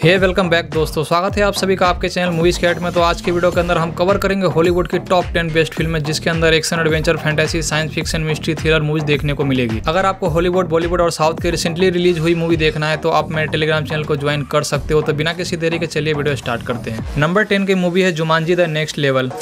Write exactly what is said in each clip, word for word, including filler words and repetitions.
हे welcome back दोस्तों, स्वागत है आप सभी का आपके चैनल मूवीज कैट में। तो आज की वीडियो के अंदर हम कवर करेंगे हॉलीवुड की टॉप टेन बेस्ट फिल्में, जिसके अंदर action, adventure, fantasy, science fiction, mystery, thriller movies देखने को मिलेगी। अगर आपको हॉलीवुड, बॉलीवुड और साउथ के रिसेंटली रिलीज हुई मूवी देखना है तो आप मेरे टेलीग्राम चैनल को ज्वाइन कर सकते हो। तो बिना किसी देरी के चलिए वीडियो स्टार्ट करते हैं। नंबर टेन की मूवी है जुमांजी द नेक्स्ट लेवल।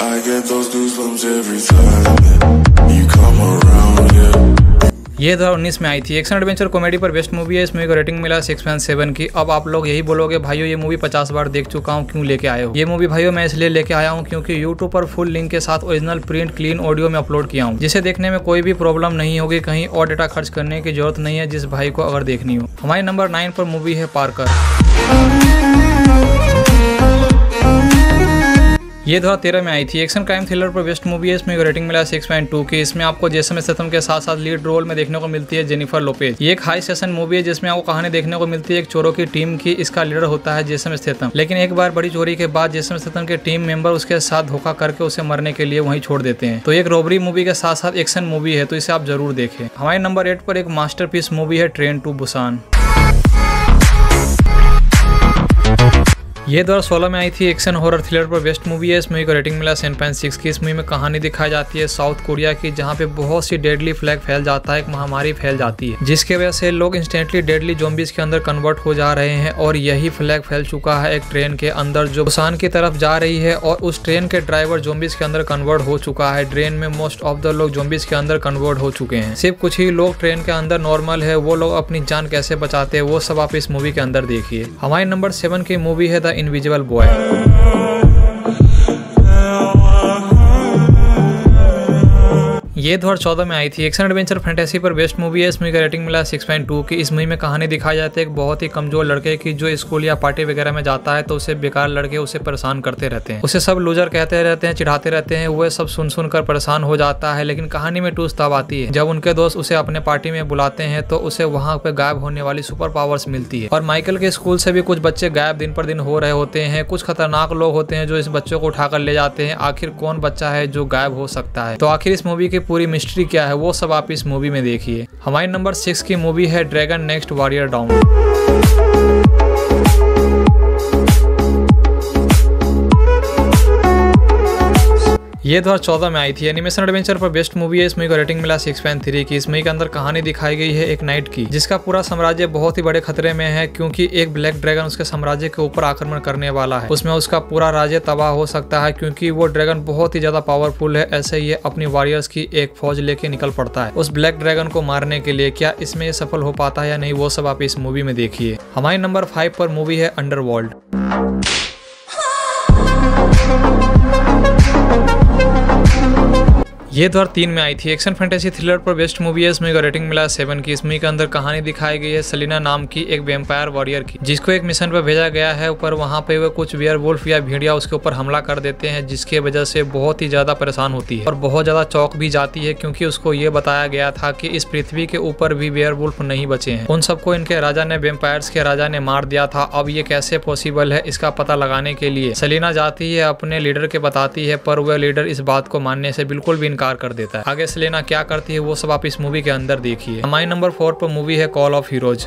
ये दो हज़ार उन्नीस में आई थी। एक्शन एडवेंचर कॉमेडी पर बेस्ट मूवी है। इस मूवी को रेटिंग मिला सिक्स पॉइंट सेवन की। अब आप लोग यही बोलोगे भाइयों ये मूवी पचास बार देख चुका हूँ, क्यों लेके आए हो? ये मूवी भाइयों मैं इसलिए लेके आया हूँ क्योंकि यूट्यूब पर फुल लिंक के साथ ओरिजिनल प्रिंट क्लीन ऑडियो में अपलोड किया हूँ, जिसे देखने में कोई भी प्रॉब्लम नहीं होगी। कहीं और डेटा खर्च करने की जरूरत नहीं है जिस भाई को अगर देखनी हो। हमारी नंबर नाइन पर मूवी है पार्कर। ये दो हज़ार तेरह में आई थी। एक्शन क्राइम थ्रिलर पर बेस्ट मूवी है। इसमें रेटिंग मिला सिक्स पॉइंट टू की। इसमें आपको जेसन स्टेथम के साथ साथ लीड रोल में देखने को मिलती है जेनिफर लोपेज। ये एक हाई सेशन मूवी है जिसमें आपको कहानी देखने को मिलती है एक चोरों की टीम की। इसका लीडर होता है जेसन स्टेथम, लेकिन एक बार बड़ी चोरी के बाद जेसन स्टेथम के टीम मेंबर उसके साथ धोखा करके उसे मरने के लिए वहीं छोड़ देते हैं। तो एक रॉबरी मूवी के साथ साथ एक्शन मूवी है, तो इसे आप जरूर देखें। हमारे नंबर एट पर एक मास्टरपीस मूवी है ट्रेन टू बुसान। ये दो हज़ार सोलह में आई थी। एक्शन हॉरर थ्रिलर पर बेस्ट मूवी है। इस मूवी को रेटिंग मिला सेवन पॉइंट सिक्स की। इस मूवी में कहानी दिखाई जाती है साउथ कोरिया की, जहां पे बहुत सी डेडली फ्लैग फैल जाता है, एक महामारी फैल जाती है, जिसके वजह से लोग इंस्टेंटली डेडली ज़ॉम्बीज के अंदर कन्वर्ट हो जा रहे हैं। और यही फ्लैग फैल चुका है एक ट्रेन के अंदर जो बुसान की तरफ जा रही है, और उस ट्रेन के ड्राइवर ज़ॉम्बीज के अंदर कन्वर्ट हो चुका है। ट्रेन में मोस्ट ऑफ द लोग ज़ॉम्बीज के अंदर कन्वर्ट हो चुके हैं। सिर्फ कुछ ही लोग ट्रेन के अंदर नॉर्मल है। वो लोग अपनी जान कैसे बचाते हैं वो सब आप इस मूवी के अंदर देखिए। हमारी नंबर सेवन की मूवी है द इनविजिबल बॉय। ये दो हज़ार चौदह में आई थी। एक्शन एडवेंचर फैंटेसी पर बेस्ट मूवी है। इस मूवी का रेटिंग मिला सिक्स पॉइंट टू की। इस मूवी में कहानी दिखाई जाती है एक बहुत ही कमजोर लड़के की, जो स्कूल या पार्टी वगैरह में जाता है तो उसे बेकार लड़के उसे परेशान करते रहते हैं, उसे सब लूजर कहते रहते हैं, चिढ़ाते रहते हैं। वह सब सुन सुन कर परेशान हो जाता है। लेकिन कहानी में ट्विस्ट तब आती है जब उनके दोस्त उसे अपने पार्टी में बुलाते हैं तो उसे वहाँ पे गायब होने वाली सुपर पावर्स मिलती है। और माइकल के स्कूल से भी कुछ बच्चे गायब दिन पर दिन हो रहे होते हैं। कुछ खतरनाक लोग होते हैं जो इस बच्चों को उठाकर ले जाते हैं। आखिर कौन बच्चा है जो गायब हो सकता है? तो आखिर इस मूवी की पूरी मिस्ट्री क्या है वो सब आप इस मूवी में देखिए। हमारी नंबर सिक्स की मूवी है ड्रैगन नेक्स्ट वॉरियर डाउन। ये दो हज़ार चौदह में आई थी। एनिमेशन एडवेंचर पर बेस्ट मूवी है। इस मूवी को रेटिंग मिला सिक्स पॉइंट थ्री की। इस मूवी के अंदर कहानी दिखाई गई है एक नाइट की, जिसका पूरा साम्राज्य बहुत ही बड़े खतरे में है, क्योंकि एक ब्लैक ड्रैगन उसके साम्राज्य के ऊपर आक्रमण करने वाला है। उसमें उसका पूरा राज्य तबाह हो सकता है, क्योंकि वो ड्रैगन बहुत ही ज्यादा पावरफुल है। ऐसे ही अपनी वॉरियर्स की एक फौज लेके निकल पड़ता है उस ब्लैक ड्रैगन को मारने के लिए। क्या इसमें ये सफल हो पाता है या नहीं वो सब आप इस मूवी में देखिए। हमारी नंबर फाइव पर मूवी है अंडरवर्ल्ड। ये दो हज़ार तीन में आई थी। एक्शन फैंटेसी थ्रिलर पर बेस्ट मूवी है। इस मूवी का रेटिंग मिला सेवन की। इस मूवी के अंदर कहानी दिखाई गई है सेलिना नाम की एक वैम्पायर वॉरियर की, जिसको एक मिशन पर भेजा गया है। ऊपर वहां पे वो कुछ वेयरवुल्फ या भेड़िया उसके ऊपर हमला कर देते हैं, जिसके वजह से बहुत ही ज्यादा परेशान होती है और बहुत ज्यादा चौंक भी जाती है, क्योंकि उसको ये बताया गया था कि इस पृथ्वी के ऊपर भी वेयरवुल्फ नहीं बचे हैं। उन सबको इनके राजा ने, वैम्पायर्स के राजा ने मार दिया था। अब ये कैसे पॉसिबल है, इसका पता लगाने के लिए सेलिना जाती है, अपने लीडर के बताती है, पर वह लीडर इस बात को मानने से बिल्कुल भी इनकार कर देता है। आगे सेलिना क्या करती है वो सब आप इस मूवी के अंदर देखिए। हमारी नंबर फोर पर मूवी है कॉल ऑफ हीरोज।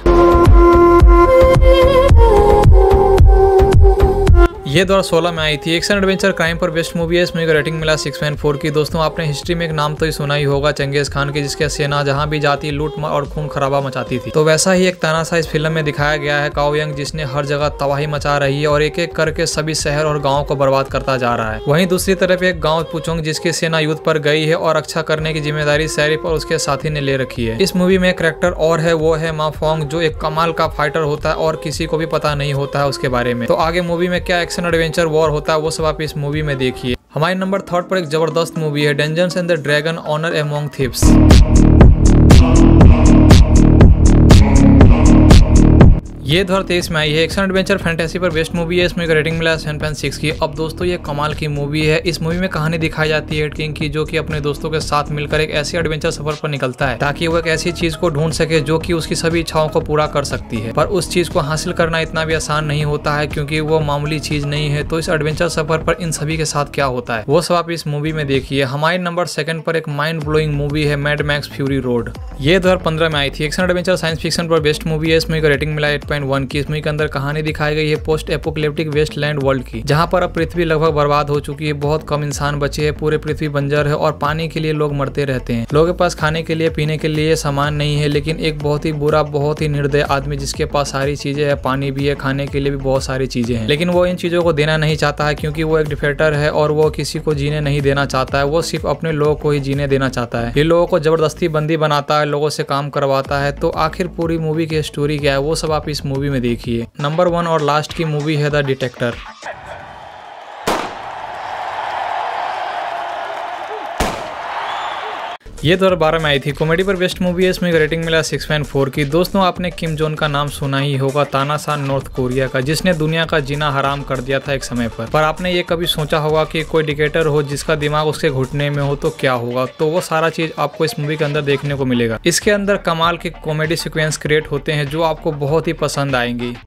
ये दो हज़ार सोलह में आई थी। एक्शन एडवेंचर क्राइम पर बेस्ट मूवी है। इस मूवी का रेटिंग मिला सिक्स पॉइंट फोर की। दोस्तों आपने हिस्ट्री में एक नाम तो ही सुना ही होगा, चंगेज खान की, जिसके सेना जहां भी जाती लूट और खून खराबा मचाती थी। तो वैसा ही एक तानाशाह इस फिल्म में दिखाया गया है काओ यंग, जिसने हर जगह तबाही मचा रही है और एक एक करके सभी शहर और गाँव को बर्बाद करता जा रहा है। वहीं दूसरी तरफ एक गाँव पुचोंग, जिसकी सेना युद्ध पर गई है और रक्षा करने की जिम्मेदारी शरीफ और उसके साथी ने ले रखी है। इस मूवी में एक कैरेक्टर और है, वो है मा फोंग, जो एक कमाल का फाइटर होता है और किसी को भी पता नहीं होता है उसके बारे में। तो आगे मूवी में क्या एक्शन एडवेंचर वॉर होता है वो सब आप इस मूवी में देखिए। हमारी नंबर थर्ड पर एक जबरदस्त मूवी है dungeons and the dragon honour among thieves. ये दो हज़ार तेईस में आई है। एक्शन एडवेंचर फैंटेसी पर बेस्ट मूवी है। इसमें रेटिंग मिला है सेवन पॉइंट सिक्स की। अब दोस्तों ये कमाल की मूवी है। इस मूवी में कहानी दिखाई जाती है किंग की, जो कि अपने दोस्तों के साथ मिलकर एक ऐसी एडवेंचर सफर पर निकलता है ताकि वो एक ऐसी चीज को ढूंढ सके जो कि उसकी सभी इच्छाओं को पूरा कर सकती है। पर उस चीज को हासिल करना इतना भी आसान नहीं होता है, क्योंकि वो मामूली चीज नहीं है। तो इस एडवेंचर सफर पर इन सभी के साथ क्या होता है वो सब आप इस मूवी में देखिए। हमारे नंबर सेकंड पर एक माइंड ब्लोइंग मूवी है मैड मैक्स फ्यूरी रोड। ये दो हज़ार पंद्रह में आई थी। एक्शन एडवेंचर साइंस फिक्शन पर बेस्ट मूवी है। इस मूवी का रेटिंग मिला एट पॉइंट वन की। इस मूवी के अंदर कहानी दिखाई गई है पोस्ट एपोकलिप्टिक वेस्टलैंड वर्ल्ड की, जहाँ पर अब पृथ्वी लगभग बर्बाद हो चुकी है। बहुत कम इंसान बचे हैं, पूरे पृथ्वी बंजर है और पानी के लिए लोग मरते रहते हैं। लोगों के पास खाने के लिए पीने के लिए सामान नहीं है, लेकिन एक बहुत ही बुरा बहुत ही निर्दय आदमी जिसके पास सारी चीजें है, पानी भी है, खाने के लिए भी बहुत सारी चीजें हैं, लेकिन वो इन चीजों को देना नहीं चाहता है क्योंकि वो एक डिक्टेटर है और वो किसी को जीने नहीं देना चाहता है। वो सिर्फ अपने लोगों को ही जीने देना चाहता है। ये लोगों को जबरदस्ती बंदी बनाता है, लोगों से काम करवाता है। तो आखिर पूरी मूवी की स्टोरी क्या है वो सब आप इस मूवी में देखिए। नंबर वन और लास्ट की मूवी है द डिटेक्टर। ये दो हज़ार बारह में आई थी, कॉमेडी पर बेस्ट मूवी है। इसमें रेटिंग मिला सिक्स पॉइंट फोर की। दोस्तों आपने किम जोन का नाम सुना ही होगा, तानाशाह नॉर्थ कोरिया का, जिसने दुनिया का जीना हराम कर दिया था एक समय पर। पर आपने ये कभी सोचा होगा कि कोई डिक्टेटर हो जिसका दिमाग उसके घुटने में हो तो क्या होगा? तो वो सारा चीज आपको इस मूवी के अंदर देखने को मिलेगा। इसके अंदर कमाल के कॉमेडी सिक्वेंस क्रिएट होते हैं जो आपको बहुत ही पसंद आएंगी।